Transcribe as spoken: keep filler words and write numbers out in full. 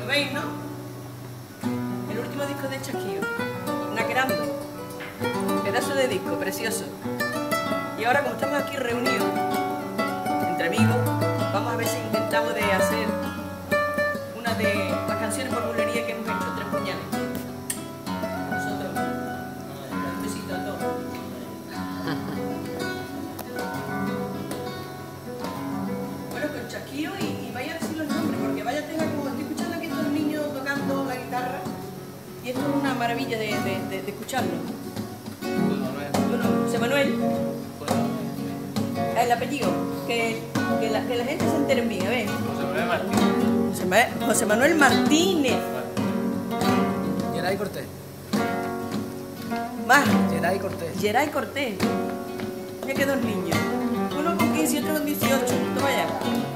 veis, ¿no? El último disco de Chasquillo, Naquerando. Pedazo de disco, precioso. Y ahora, como estamos aquí reunidos, entre amigos, vamos a ver si intentamos de hacer una de las canciones por bulería que hemos hecho, Tres Puñales. Nosotros. Un besito a todos. Bueno, con Chasquillo y, y vaya a decir los nombres, porque vaya tenga como estoy escuchando aquí a estos niños tocando la guitarra, y esto es una maravilla de, de, de, de escucharlo. Bueno, José Manuel. El apellido, que, que, la, que la gente se entere bien, a ver. José Manuel Martínez. José, Ma José Manuel Martínez. Geray Cortés. Más. Geray Cortés. Geray Cortés. Ya que dos niños. Uno con quince y otro con dieciocho. Toma ya.